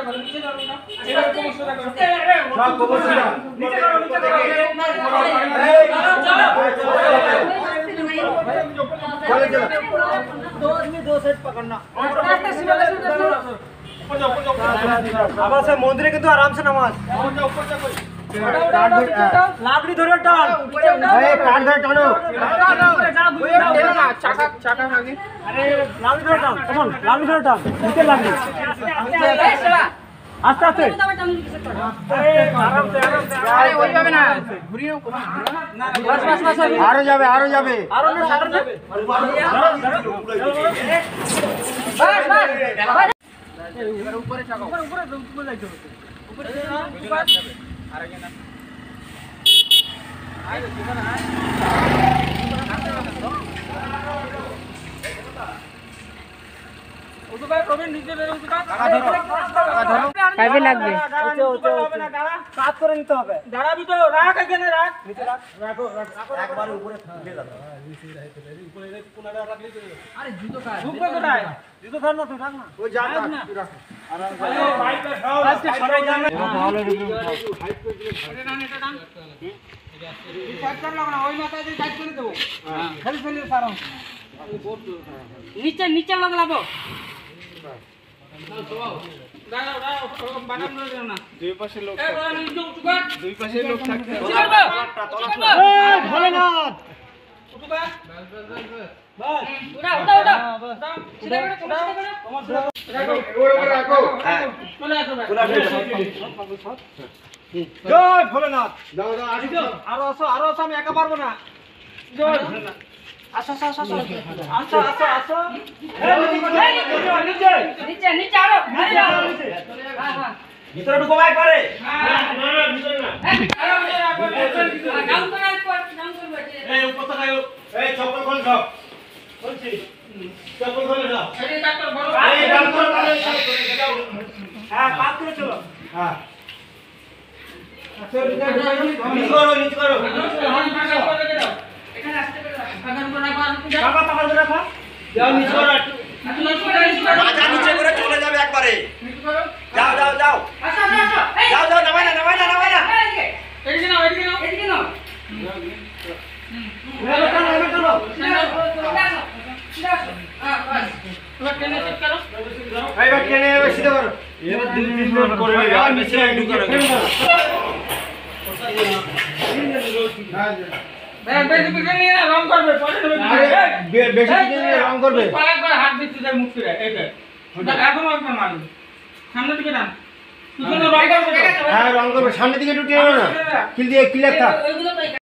मंदिर किंतु आराम से नमाज लाकड़ी धरे टान काट धरे टानो चाका आगे अरे लाकड़ी धरे टान कम ऑन लाकड़ी धरे टान नीचे लाकड़ी आस्ते आस्ते आराम से अरे वही যাবে না ঘুরিও बस আরো যাবে আরো না সারা যাবে बस ऊपर चाका ऊपर যাইতে হবে ऊपर আর আগে না আয় জীবন আয় ওতো ভাই প্রবীণ নিচে বের হচ্ছে টাকা ধরো কাজে লাগবে কাজ করে নিতে হবে দাঁড়াবি তো রাখ এখানে রাখ নিচে রাখো একবারে উপরে উঠে যাবে উপরে কোনাটা রাখলে আরে জুতো কাজ জুতো ধর না তুই রাখ না ওই যা না তুই রাখ আরাম করে বাইকটা খাও আজকে সবাই জানে ভালো রিভিউ উঠাও হাইট করে দিলে এটা টান এই ফ্যাক্টর লাগা না ওই মাথায় দিয়ে টাইট করে দেব খালি ফেলে সারাম নিচে লাগাবো দুই পাশে লোক থাকতে ভোলেনাথ জয় ভোলেনাথ আরো আসো আমি একা পারবো না জয় ভোলেনাথ আসো নিচে আরো ভিতরে ঢুকো ভাই করে ভিতরে না গাউন করে এই উপর তো গায়ো এই চপ্পল খোল সব বলছি চপ্পল খোল দাও এই ডাক্তার বড় এই ডাক্তার বড় হ্যাঁ পাস করে চলো হ্যাঁ আচ্ছা নিচে করো এখানে আসতে পারো আগান করে রাখো বাবা পাকা করে রাখো যাও নিচে করো মাথা নিচে করে চলে যাবে একবারে নিচে করো যাও আসো যাও নামাই না এদিকে নাও সামনে দিকে ঢুকিয়ে না কিল দিয়ে ক্লিয়ার থাক